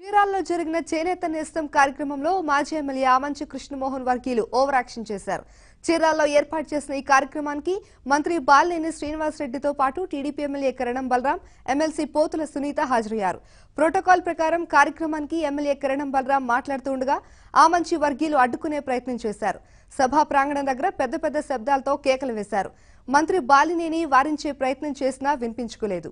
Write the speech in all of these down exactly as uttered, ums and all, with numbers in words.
చీరాల్లో జరిగిన చేనేత నేస్తం కార్యక్రమంలో మాజీ ఎమ్మెల్యే ఆమంచి కృష్ణమోహన్ వర్గీయులు ఓవర్ యాక్షన్ చేశారు. చీరాల్లో ఏర్పాటు చేసిన ఈ కార్యక్రమానికి మంత్రి బాలినేని శ్రీనివాసరెడ్డితో పాటు TDP MLA Karanam Balaram, MLC Pothula Sunitha హాజరయ్యారు. ప్రోటోకాల్ ప్రకారం కార్యక్రమానికి ఎమ్మెల్యే కరణం బలరాం మాట్లాడుతుండగా ఆమంచి వర్గీయులు అడ్డుకునే ప్రయత్నం చేశారు. సభా ప్రాంగణం దగ్గర పెద్ద పెద్ద శబ్దాలతో కేకలు వేశారు. మంత్రి బాలినేని వారించే ప్రయత్నం చేసినా వినిపించుకోలేదు.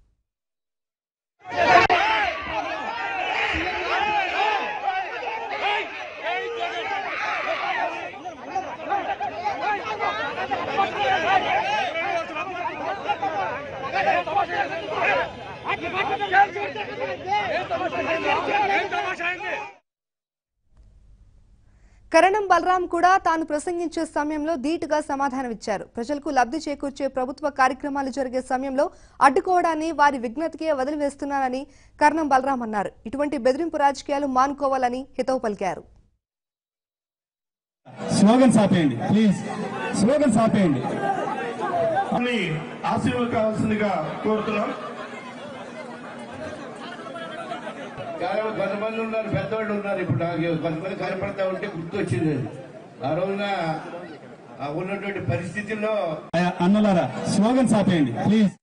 కరణం బలరాం కూడా తాను ప్రసంగించే సమయంలో ధీటుగా సమాధానమిచ్చారు. ప్రజలకు లబ్ధి చేకూర్చే ప్రభుత్వ కార్యక్రమాలు జరిగే సమయంలో అడ్డుకోవడాన్ని వారి విజ్ఞతకే వదిలివేస్తున్నారని కరణం బలరాం అన్నారు. ఇటువంటి బెదిరింపు రాజకీయాలు మానుకోవాలని హితవు పలికారు. స్లోగన్స్ ఆపేయండి ప్లీజ్, స్లోగన్స్ ఆపేయండి. ఆశీర్వాదం కావాల్సిందిగా కోరుతున్నాం. కొంతమంది ఉన్నారు, పెద్దవాళ్ళు ఉన్నారు. ఇప్పుడు నాకు కొంతమంది కనపడతా ఉంటే గుర్తొచ్చింది. ఆ రోజున ఉన్నటువంటి పరిస్థితుల్లో అన్నలారా స్లోగన్స్ ఆపేయండి ప్లీజ్.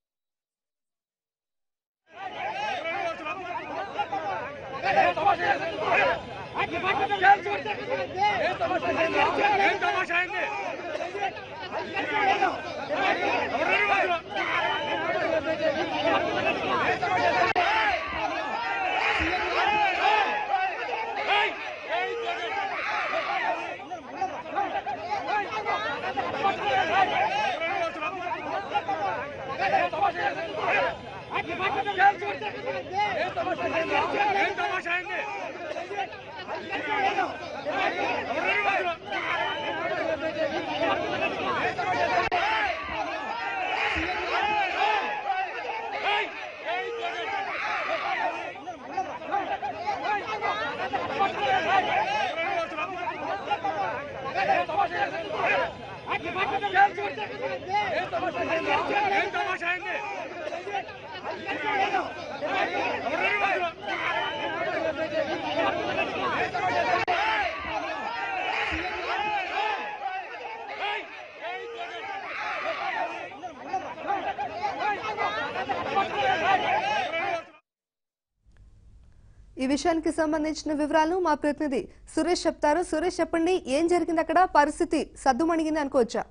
ఈ విషయానికి సంబంధించిన వివరాలు మా ప్రతినిధి సురేష్ చెప్తారు. సురేష్, చెప్పండి, ఏం జరిగింది అక్కడ? పరిస్థితి సద్దుమణిగింది అనుకోవచ్చా?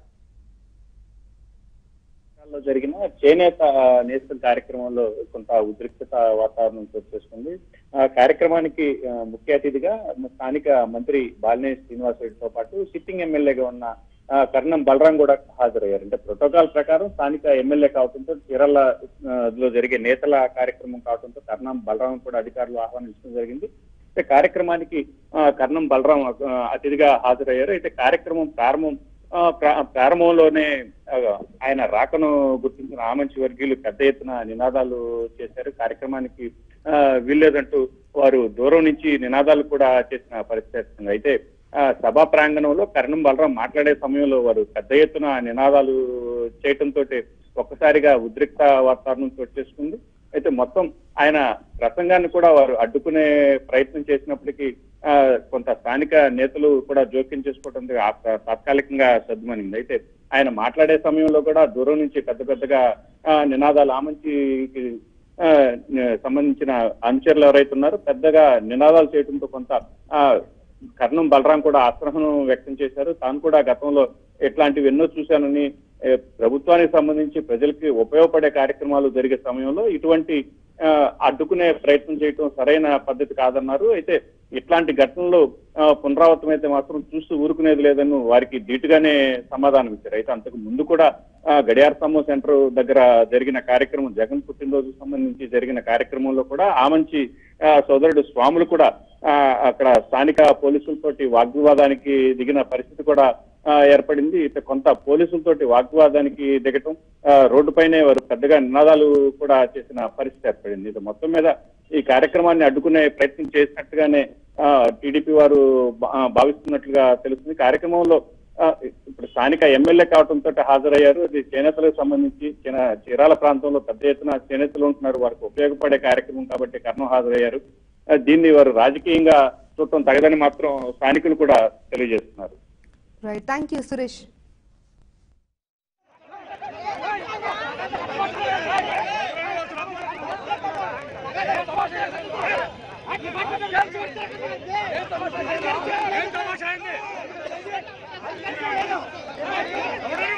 జరిగిన చేనేత నేస్తం కార్యక్రమంలో కొంత ఉద్రిక్తత వాతావరణం చోటు చేసుకుంది. ఆ కార్యక్రమానికి ముఖ్య అతిథిగా స్థానిక మంత్రి బాలినేని శ్రీనివాసరెడ్డితో పాటు సిట్టింగ్ ఎమ్మెల్యేగా ఉన్న కరణం బలరాం కూడా హాజరయ్యారు. అంటే ప్రోటోకాల్ ప్రకారం స్థానిక ఎమ్మెల్యే కావడంతో చీరాల లో జరిగే నేతల కార్యక్రమం కావడంతో కరణం బలరాం కూడా అధికారులు ఆహ్వానించడం జరిగింది. అయితే కార్యక్రమానికి కరణం బలరాం అతిథిగా హాజరయ్యారు. అయితే కార్యక్రమం ప్రారంభం ప్రారంభంలోనే ఆయన రాకను గుర్తించిన ఆమంచి వర్గీయులు పెద్ద ఎత్తున నినాదాలు చేశారు. కార్యక్రమానికి వీల్లేదంటూ వారు దూరం నుంచి నినాదాలు కూడా చేసిన పరిస్థితి. అయితే సభా ప్రాంగణంలో కరణం బలరాం మాట్లాడే సమయంలో వారు పెద్ద ఎత్తున నినాదాలు చేయటంతో ఒక్కసారిగా ఉద్రిక్త వాతావరణం చోటు చేసుకుంది. అయితే మొత్తం ఆయన ప్రసంగాన్ని కూడా వారు అడ్డుకునే ప్రయత్నం చేసినప్పటికీ ఆ కొంత స్థానిక నేతలు కూడా జోక్యం చేసుకోవడం తాత్కాలికంగా సద్దుమనింది. అయితే ఆయన మాట్లాడే సమయంలో కూడా దూరం నుంచి పెద్ద పెద్దగా నినాదాలు ఆమంచికి సంబంధించిన అనుచరులు ఎవరైతే ఉన్నారో పెద్దగా నినాదాలు చేయడంతో కొంత ఆ కరణం బలరాం కూడా అసహనం వ్యక్తం చేశారు. తాను కూడా గతంలో ఇట్లాంటివి ఎన్నో చూశానని, ప్రభుత్వానికి సంబంధించి ప్రజలకి ఉపయోగపడే కార్యక్రమాలు జరిగే సమయంలో ఇటువంటి అడ్డుకునే ప్రయత్నం చేయటం సరైన పద్ధతి కాదన్నారు. అయితే ఇట్లాంటి ఘటనలు పునరావృతం అయితే మాత్రం చూస్తూ ఊరుకునేది లేదని వారికి ధీటుగానే సమాధానం ఇచ్చారు. అయితే అంతకు ముందు కూడా గడియార స్తంభం సెంటర్ దగ్గర జరిగిన కార్యక్రమం, జగన్ పుట్టినరోజు సంబంధించి జరిగిన కార్యక్రమంలో కూడా ఆమంచి సోదరుడు స్వాములు కూడా అక్కడ స్థానిక పోలీసులతోటి వాగ్వివాదానికి దిగిన పరిస్థితి కూడా ఏర్పడింది. కొంత పోలీసులతోటి వాగ్వివాదానికి దిగటం, రోడ్డుపైనే వారు పెద్దగా నినాదాలు కూడా చేసిన పరిస్థితి ఏర్పడింది. ఇది మొత్తం మీద ఈ కార్యక్రమాన్ని అడ్డుకునే ప్రయత్నం చేసినట్టుగానే టీడీపీ వారు భావిస్తున్నట్లుగా తెలుస్తుంది. కార్యక్రమంలో ఇప్పుడు స్థానిక ఎమ్మెల్యే కావడంతో హాజరయ్యారు. ఇది చేనేతలకు సంబంధించి చీరాల ప్రాంతంలో పెద్ద ఎత్తున చేనేతలు ఉంటున్నారు, వారికి ఉపయోగపడే కార్యక్రమం కాబట్టి కర్ణం హాజరయ్యారు. దీన్ని వారు రాజకీయంగా చూడటం తగదని మాత్రం స్థానికులు కూడా తెలియజేస్తున్నారు. Right, thank you Suresh. Hey,